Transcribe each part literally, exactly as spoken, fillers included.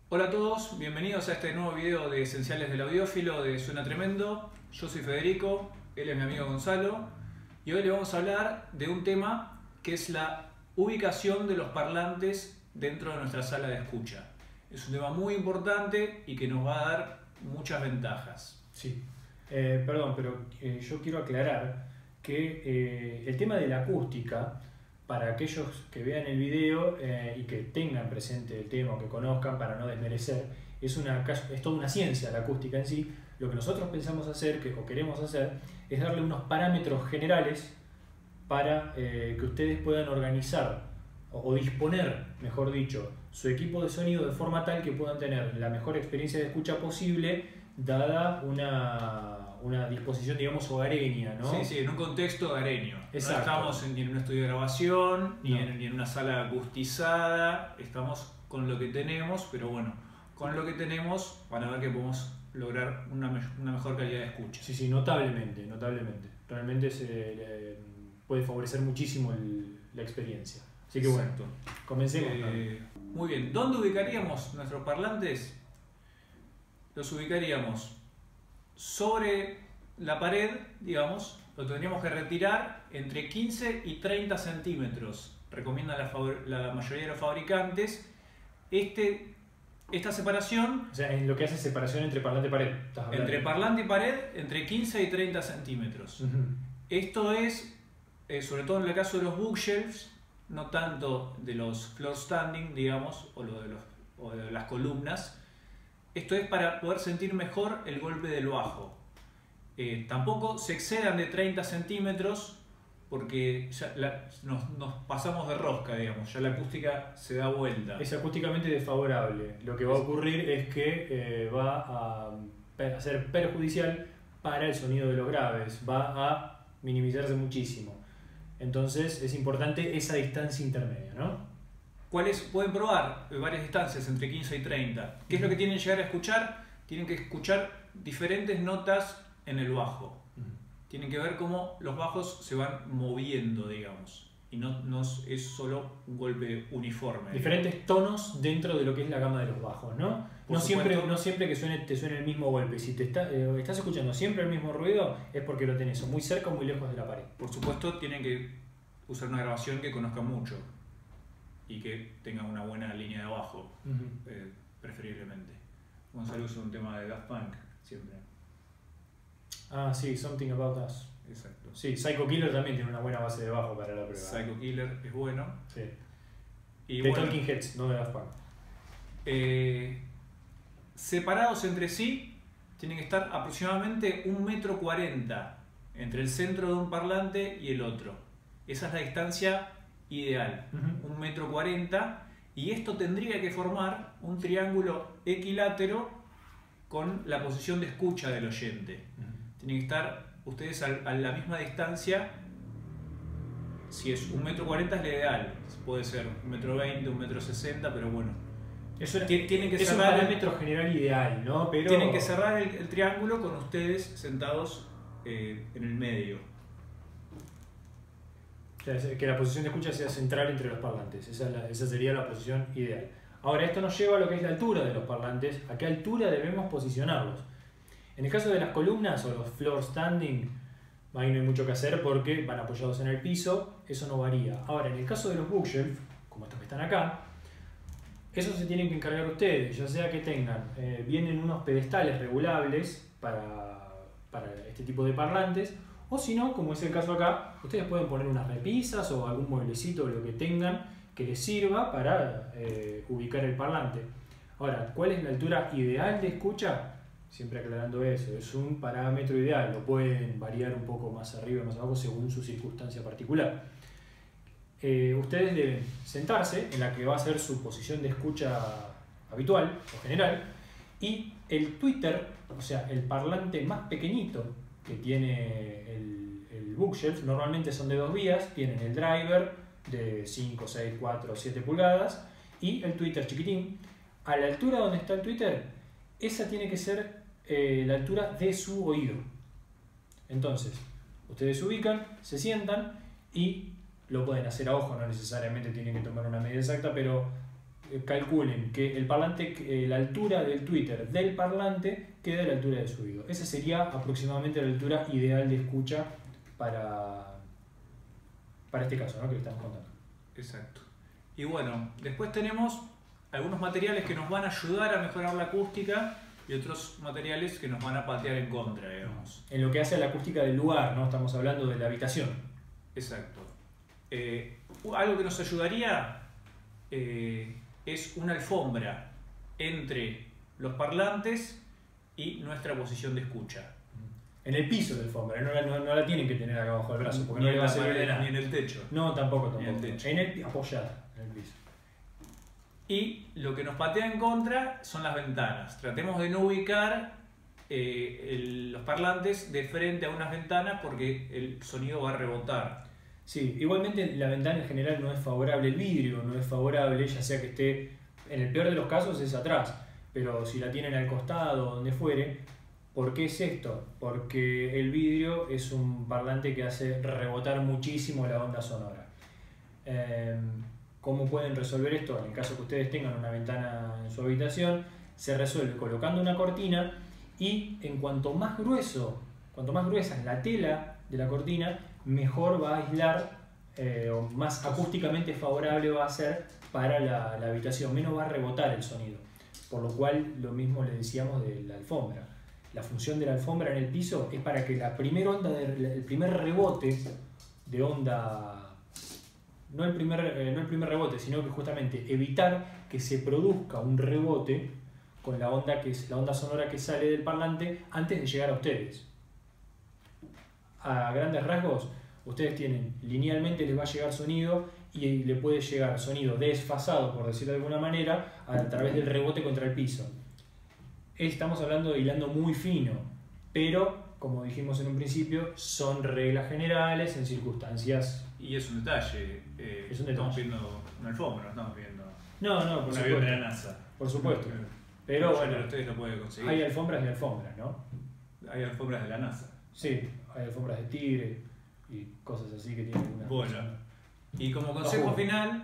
Hola a todos, bienvenidos a este nuevo video de Esenciales del Audiófilo de Suena Tremendo. Yo soy Federico, él es mi amigo Gonzalo y hoy le vamos a hablar de un tema que es la ubicación de los parlantes dentro de nuestra sala de escucha. Es un tema muy importante y que nos va a dar muchas ventajas. Sí, eh, perdón, pero eh, yo quiero aclarar que eh, el tema de la acústica, para aquellos que vean el video eh, y que tengan presente el tema o que conozcan, para no desmerecer, es, una, es toda una ciencia la acústica en sí. Lo que nosotros pensamos hacer, que, o queremos hacer, es darle unos parámetros generales para eh, que ustedes puedan organizar o, o disponer, mejor dicho, su equipo de sonido de forma tal que puedan tener la mejor experiencia de escucha posible, dada una, una disposición, digamos, hogareña, ¿no? Sí, sí, en un contexto hogareño. Exacto. No estamos en, ni en un estudio de grabación, ni, No. en, ni en una sala acustizada, estamos con lo que tenemos, pero bueno, con lo que tenemos van a ver que podemos lograr una, me una mejor calidad de escucha. Sí, sí, notablemente, notablemente. Realmente se le puede favorecer muchísimo el, la experiencia. Así que Exacto. bueno, comencemos. Eh, muy bien, ¿dónde ubicaríamos nuestros parlantes? Los ubicaríamos sobre la pared, digamos, lo tendríamos que retirar entre quince y treinta centímetros. Recomiendan la, la mayoría de los fabricantes este, esta separación. O sea, en lo que hace separación entre parlante y pared. Entre parlante y pared, entre quince y treinta centímetros. Uh-huh. Esto es, eh, sobre todo en el caso de los bookshelves, no tanto de los floor standing, digamos, o, lo de, los, o de las columnas. Esto es para poder sentir mejor el golpe del bajo. Eh, tampoco se excedan de treinta centímetros porque ya la, nos, nos pasamos de rosca, digamos, ya la acústica se da vuelta. Es acústicamente desfavorable. Lo que va a ocurrir es que eh, va a, a ser perjudicial para el sonido de los graves, va a minimizarse muchísimo. Entonces es importante esa distancia intermedia, ¿no? ¿Cuáles pueden probar? Varias distancias entre quince y treinta. ¿Qué es lo que tienen que llegar a escuchar? Tienen que escuchar diferentes notas en el bajo. Uh-huh. Tienen que ver cómo los bajos se van moviendo, digamos. Y no, no es solo un golpe uniforme. Diferentes tonos dentro de lo que es la gama de los bajos, ¿no? No siempre, no siempre que suene, te suene el mismo golpe. Si te está, eh, estás escuchando siempre el mismo ruido, es porque lo tenés o muy cerca o muy lejos de la pared. Por supuesto, tienen que usar una grabación que conozca mucho y que tenga una buena línea de bajo, uh-huh. eh, preferiblemente. Gonzalo usa un tema de Daft Punk siempre. Ah, sí, Something About Us. Exacto. Sí, Psycho Killer también tiene una buena base de bajo para la prueba. Psycho Killer es bueno. Sí. Y de bueno, Talking Heads, no de Daft Punk. Eh, separados entre sí, tienen que estar aproximadamente un metro cuarenta entre el centro de un parlante y el otro. Esa es la distancia ideal, uh-huh. un metro cuarenta, y esto tendría que formar un triángulo equilátero con la posición de escucha del oyente. Uh-huh. Tienen que estar ustedes a, a la misma distancia. Si es un metro cuarenta es la ideal, puede ser un metro veinte, un metro sesenta, pero bueno. Eso era, tienen que es cerrar un parámetro general ideal, ¿no? Pero tienen que cerrar el, el triángulo con ustedes sentados eh, en el medio. O sea, que la posición de escucha sea central entre los parlantes. Esa, es la, esa sería la posición ideal. Ahora, esto nos lleva a lo que es la altura de los parlantes. ¿A qué altura debemos posicionarlos? En el caso de las columnas o los floor standing, ahí no hay mucho que hacer porque van apoyados en el piso, eso no varía. Ahora, en el caso de los bookshelf, como estos que están acá, eso se tienen que encargar ustedes, ya sea que tengan, eh, vienen unos pedestales regulables para, para este tipo de parlantes, o si no, como es el caso acá, ustedes pueden poner unas repisas o algún mueblecito o lo que tengan que les sirva para eh, ubicar el parlante. Ahora, ¿cuál es la altura ideal de escucha? Siempre aclarando eso, es un parámetro ideal, lo pueden variar un poco más arriba o más abajo según su circunstancia particular. Eh, ustedes deben sentarse en la que va a ser su posición de escucha habitual o general, y el tweeter, o sea, el parlante más pequeñito que tiene el, el bookshelf, normalmente son de dos vías, tienen el driver de cinco, seis, cuatro, siete pulgadas y el tweeter chiquitín. A la altura donde está el tweeter, esa tiene que ser eh, la altura de su oído. Entonces, ustedes se ubican, se sientan y lo pueden hacer a ojo, no necesariamente tienen que tomar una medida exacta, pero eh, calculen que el parlante, eh, la altura del Twitter del parlante quede a la altura de su oído. Esa sería aproximadamente la altura ideal de escucha para, para este caso, ¿no?, que le estamos contando. Exacto. Y bueno, después tenemos algunos materiales que nos van a ayudar a mejorar la acústica y otros materiales que nos van a patear en contra, digamos. En lo que hace a la acústica del lugar, ¿no? Estamos hablando de la habitación. Exacto. Eh, algo que nos ayudaría eh, es una alfombra entre los parlantes y nuestra posición de escucha. En el piso de alfombra, no la, no, no la tienen que tener acá abajo del brazo, porque Ni no le en va a la servir de pared, nada. ni en el techo. No, tampoco, tampoco. Ni en el techo. En el, apoyada en el piso. Y lo que nos patea en contra son las ventanas. Tratemos de no ubicar eh, el- los parlantes de frente a unas ventanas porque el sonido va a rebotar. Sí, igualmente la ventana en general no es favorable, el vidrio no es favorable, ya sea que esté, en el peor de los casos es atrás, pero si la tienen al costado, donde fuere. ¿Por qué es esto? Porque el vidrio es un parlante que hace rebotar muchísimo la onda sonora. Eh, ¿Cómo pueden resolver esto? En el caso que ustedes tengan una ventana en su habitación, se resuelve colocando una cortina y en cuanto más grueso, cuanto más gruesa es la tela de la cortina, mejor va a aislar eh, o más acústicamente favorable va a ser para la, la habitación, menos va a rebotar el sonido. Por lo cual, lo mismo le decíamos de la alfombra. La función de la alfombra en el piso es para que la primera onda de, el primer rebote de onda, no el, primer, eh, no el primer rebote, sino que justamente evitar que se produzca un rebote con la onda, que es la onda sonora que sale del parlante antes de llegar a ustedes. A grandes rasgos, ustedes tienen, linealmente les va a llegar sonido y le puede llegar sonido desfasado, por decirlo de alguna manera, a través del rebote contra el piso. Estamos hablando de hilando muy fino, pero, como dijimos en un principio, son reglas generales en circunstancias. Y es un detalle. Eh, Es un estamos detalle. viendo una alfombra, no estamos viendo No, no, por un supuesto. avión de la NASA. Por supuesto. Pero Pero bueno, ustedes lo pueden conseguir. hay alfombras y alfombras, ¿no? Hay alfombras de la NASA. Sí, hay alfombras de tigre y cosas así que tienen una. Bueno, y como consejo Ojo. final,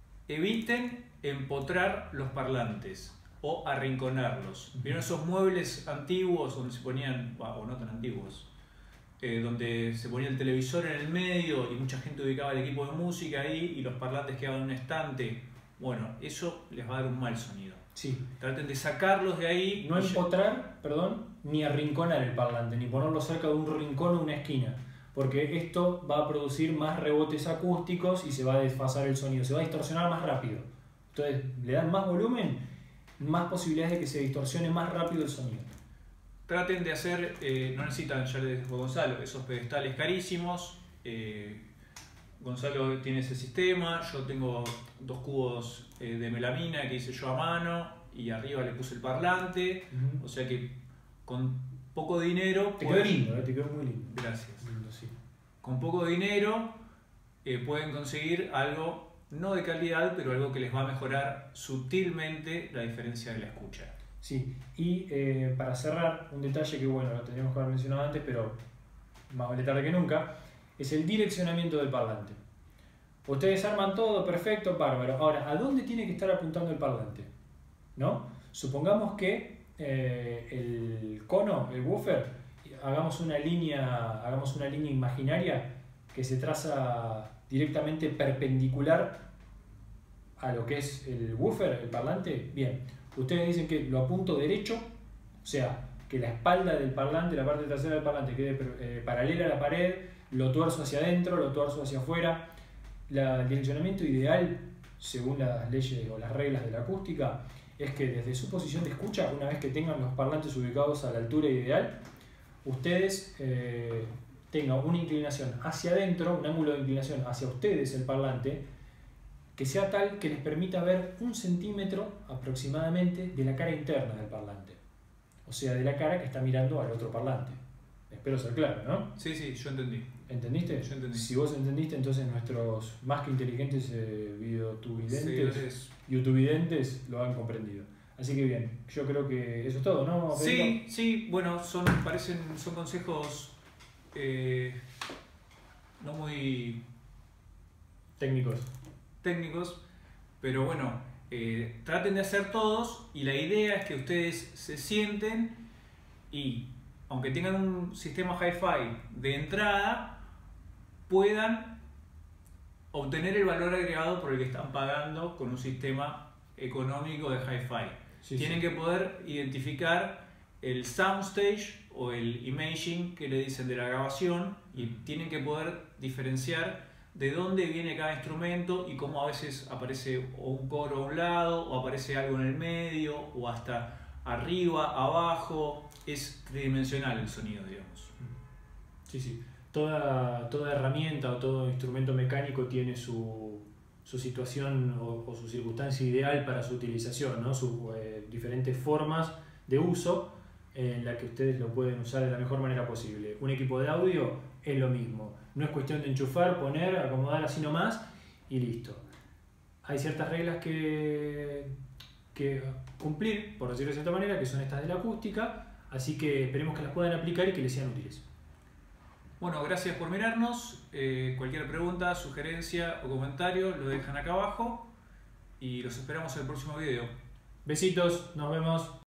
eviten empotrar los parlantes o arrinconarlos. ¿Vieron esos muebles antiguos donde se ponían, o no tan antiguos, eh, donde se ponía el televisor en el medio y mucha gente ubicaba el equipo de música ahí y los parlantes quedaban en un estante? Bueno, eso les va a dar un mal sonido. Sí. Traten de sacarlos de ahí. No y ya- empotrar, perdón, ni arrinconar el parlante, ni ponerlo cerca de un rincón o una esquina, porque esto va a producir más rebotes acústicos y se va a desfasar el sonido, se va a distorsionar más rápido. Entonces, le dan más volumen, más posibilidades de que se distorsione más rápido el sonido. Traten de hacer, eh, no necesitan, ya les dijo Gonzalo, esos pedestales carísimos. eh, Gonzalo tiene ese sistema, yo tengo dos cubos eh, de melamina que hice yo a mano y arriba le puse el parlante, o sea que con poco dinero... Te quedó pueden- lindo, ¿eh? Te quedó muy lindo. Gracias. Lindo, sí. Con poco dinero eh, pueden conseguir algo, no de calidad, pero algo que les va a mejorar sutilmente la diferencia de la escucha. Sí, y eh, para cerrar, un detalle que bueno, lo tendríamos que haber mencionado antes, pero más vale tarde que nunca, es el direccionamiento del parlante. Ustedes arman todo, perfecto, bárbaro. Ahora, ¿a dónde tiene que estar apuntando el parlante? ¿No? Supongamos que eh, el cono, el woofer, hagamos una línea, hagamos una línea imaginaria que se traza directamente perpendicular a lo que es el woofer, el parlante. Bien, ustedes dicen que lo apunto derecho, o sea, que la espalda del parlante, la parte trasera del parlante quede eh, paralela a la pared, lo tuerzo hacia adentro, lo tuerzo hacia afuera. La, el direccionamiento ideal, según las leyes o las reglas de la acústica, es que desde su posición de escucha, una vez que tengan los parlantes ubicados a la altura ideal, ustedes eh, tengan una inclinación hacia adentro, un ángulo de inclinación hacia ustedes, el parlante, que sea tal que les permita ver un centímetro aproximadamente de la cara interna del parlante, o sea, de la cara que está mirando al otro parlante. Espero ser claro, ¿no? Sí, sí, yo entendí. ¿Entendiste? Yo entendí. Si vos entendiste, entonces nuestros más que inteligentes eh, videotuvidentes, Seguidores. youtuvidentes lo han comprendido. Así que bien, yo creo que eso es todo, ¿no? Sí, sí, bueno, son, parecen, son consejos eh, no muy Técnicos. técnicos, pero bueno, eh, traten de hacer todos, y la idea es que ustedes se sienten y, aunque tengan un sistema hi-fi de entrada, puedan obtener el valor agregado por el que están pagando con un sistema económico de hi-fi. Sí, Tienen sí. que poder identificar el soundstage o el imaging que le dicen de la grabación, y tienen que poder diferenciar de dónde viene cada instrumento y cómo a veces aparece o un coro a un lado o aparece algo en el medio o hasta arriba, abajo. Es tridimensional el sonido, digamos. Sí, sí. Toda, toda herramienta o todo instrumento mecánico tiene su, su situación o, o su circunstancia ideal para su utilización, ¿no? Sus eh, diferentes formas de uso en la que ustedes lo pueden usar de la mejor manera posible. Un equipo de audio es lo mismo. No es cuestión de enchufar, poner, acomodar así nomás y listo. Hay ciertas reglas que, que cumplir, por decirlo de cierta manera, que son estas de la acústica, así que esperemos que las puedan aplicar y que les sean útiles. Bueno, gracias por mirarnos. Eh, cualquier pregunta, sugerencia o comentario lo dejan acá abajo y los esperamos en el próximo video. Besitos, nos vemos.